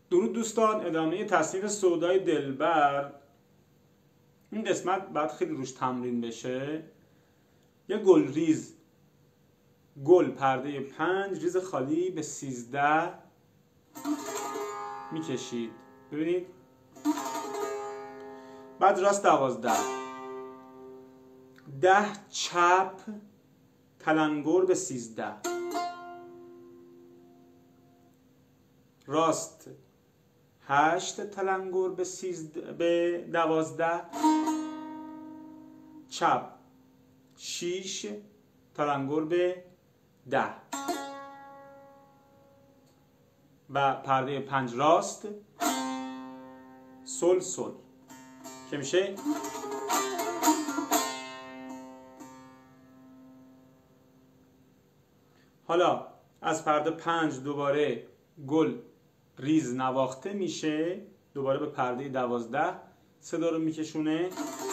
درود دوستان، ادامه تصنیف سودای دلبر. این قسمت باید خیلی روش تمرین بشه. یه گل ریز، گل پرده 5 ریز خالی به 13 میکشید. ببینید، بعد راست 12 10 چپ تلنگر به 13 راست 8 تلنگر به 12 چپ 6 تلنگر به 10 و پرده 5 راست سل سل که میشه حالا از پرده 5 دوباره گل ریز نواخته میشه، دوباره به پرده 12 صدا رو میکشونه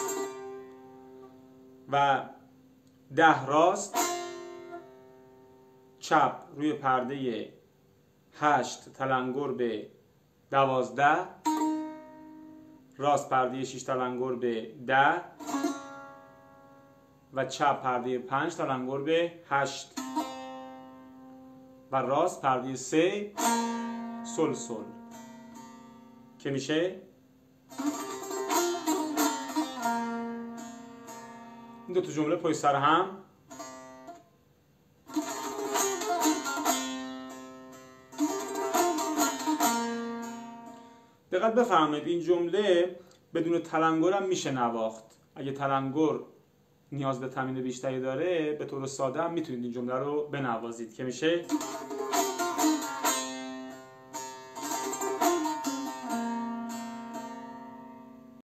و 10 راست چپ روی پرده 8 تلنگر به 12 راست پرده 6 تلنگر به 10 و چپ پرده 5 تلنگر به 8 و راست پرده 3 سل سل که میشه این دو تا جمله پشت سر هم. دقت بفرمایید، این جمله بدون تلنگر هم میشه نواخت. اگه تلنگر نیاز به تمرین بیشتری داره، به طور ساده هم میتونید این جمله رو بنوازید که میشه